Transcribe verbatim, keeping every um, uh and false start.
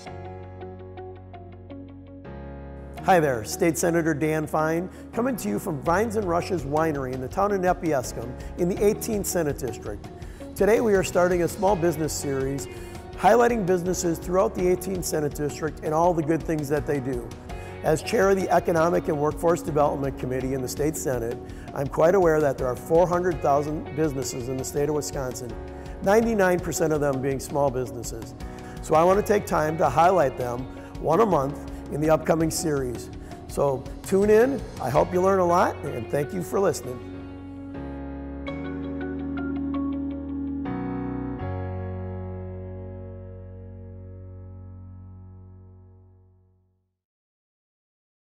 Hi there, State Senator Dan Fine, coming to you from Vines and Rushes Winery in the town of Nepiescum in the eighteenth Senate District. Today we are starting a small business series highlighting businesses throughout the eighteenth Senate District and all the good things that they do. As chair of the Economic and Workforce Development Committee in the State Senate, I'm quite aware that there are four hundred thousand businesses in the state of Wisconsin, ninety-nine percent of them being small businesses. So I want to take time to highlight them one a month in the upcoming series. So tune in, I hope you learn a lot, and thank you for listening.